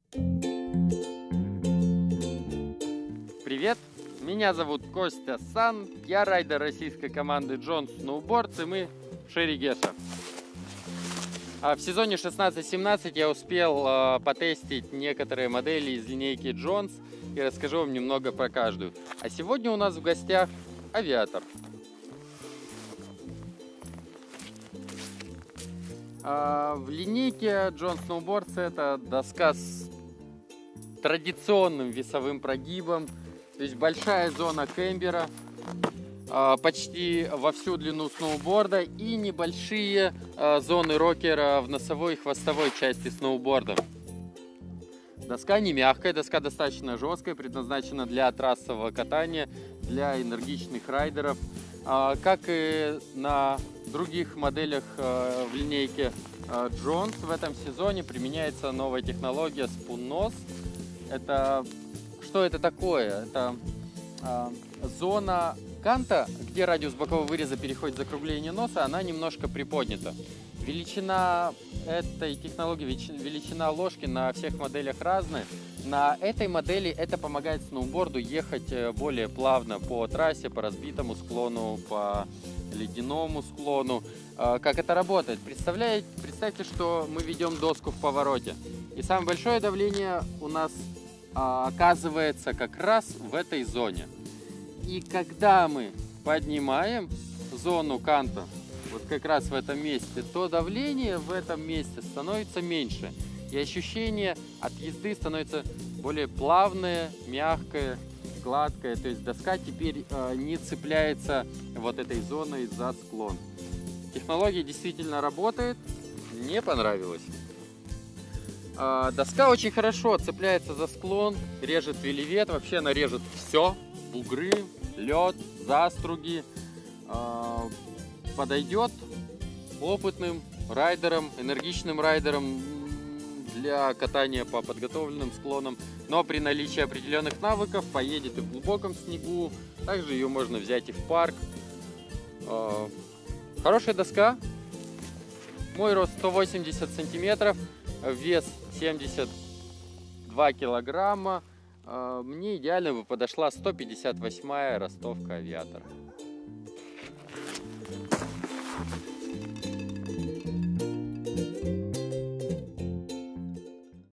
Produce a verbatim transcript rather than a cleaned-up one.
Привет, меня зовут Костя Сан, я райдер российской команды Jones Snowboards, и мы в Шерегеша. В сезоне шестнадцать семнадцать я успел э, потестить некоторые модели из линейки Jones и расскажу вам немного про каждую. А сегодня у нас в гостях Авиатор. А, в линейке Jones Snowboards это доска с традиционным весовым прогибом, то есть большая зона кэмбера а, почти во всю длину сноуборда и небольшие а, зоны рокера в носовой и хвостовой части сноуборда. Доска не мягкая, доска достаточно жесткая, предназначена для трассового катания, для энергичных райдеров. А, как и на других моделях а, в линейке а, Jones, в этом сезоне применяется новая технология Spoon-Nose. Это что это такое? Это а, зона канта, где радиус бокового выреза переходит в закругление носа, она немножко приподнята. Величина этой технологии, величина ложки на всех моделях разная. На этой модели это помогает сноуборду ехать более плавно по трассе, по разбитому склону, по ледяному склону. Как это работает? Представляете, представьте, что мы ведем доску в повороте. И самое большое давление у нас оказывается как раз в этой зоне. И когда мы поднимаем зону канта, вот как раз в этом месте, то давление в этом месте становится меньше. И ощущение от езды становится более плавное, мягкое, гладкое. То есть доска теперь э, не цепляется вот этой зоной за склон. Технология действительно работает. Мне понравилось. Э, доска очень хорошо цепляется за склон, режет вельвет. Вообще она режет все. Бугры, лед, заструги. Э, подойдет опытным райдерам, энергичным райдерам для катания по подготовленным склонам, но при наличии определенных навыков поедет и в глубоком снегу. Также ее можно взять и в парк. Хорошая доска. Мой рост сто восемьдесят сантиметров, вес семьдесят два килограмма. Мне идеально бы подошла сто пятьдесят восьмая ростовка Авиатор.